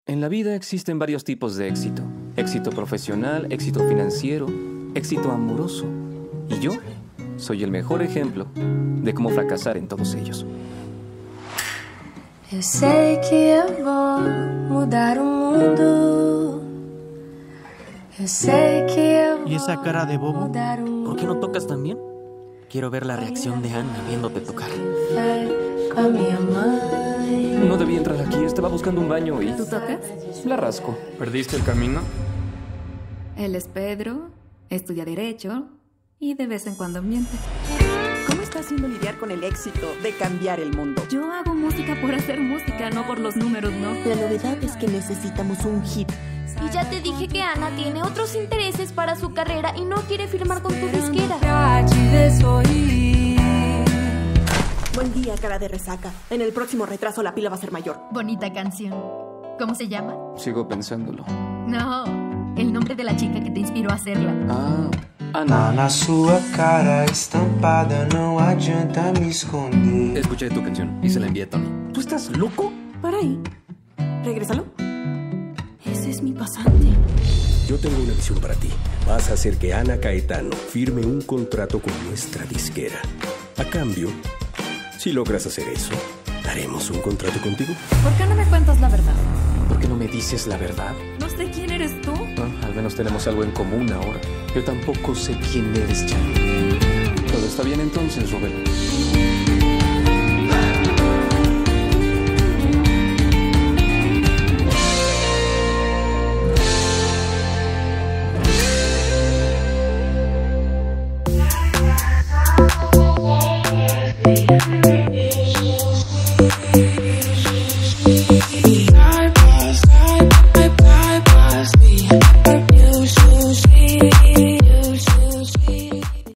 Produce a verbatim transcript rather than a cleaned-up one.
En la vida existen varios tipos de éxito. Éxito profesional, éxito financiero, éxito amoroso. Y yo soy el mejor ejemplo de cómo fracasar en todos ellos. Eu sei que eu vou mudar o mundo. Eu sei que eu ¿Y esa cara de bobo? mudar o mundo. ¿Por qué no tocas también? Quiero ver la reacción de Ana viéndote tocar. Com a minha mãe. No debí entrar aquí, estaba buscando un baño y ¿Tú tocas? la rasco. ¿Perdiste el camino? Él es Pedro, estudia Derecho y de vez en cuando miente. ¿Cómo está haciendo lidiar con el éxito de cambiar el mundo? Yo hago música por hacer música, no por los números, ¿no? La novedad es que necesitamos un hit. Y ya te dije que Ana tiene otros intereses para su carrera y no quiere firmar con tu disquera. Pra te ver sorrir. Buen día, cara de resaca. En el próximo retraso la pila va a ser mayor. Bonita canción. ¿Cómo se llama? Sigo pensándolo. No, el nombre de la chica que te inspiró a hacerla. Ah, Tá Ana. na sua cara estampada, não adianta me esconder. Escuché tu canción y se la envié a Tony. ¿Tú estás loco? Para ahí. Regrésalo. Ese es mi pasante. Yo tengo una misión para ti. Vas a hacer que Ana Caetano firme un contrato con nuestra disquera. A cambio, si logras hacer eso, haremos un contrato contigo. ¿Por qué no me cuentas la verdad? ¿Por qué no me dices la verdad? No sé quién eres tú. Ah, al menos tenemos algo en común ahora. Yo tampoco sé quién eres ya. Todo está bien entonces, Robert.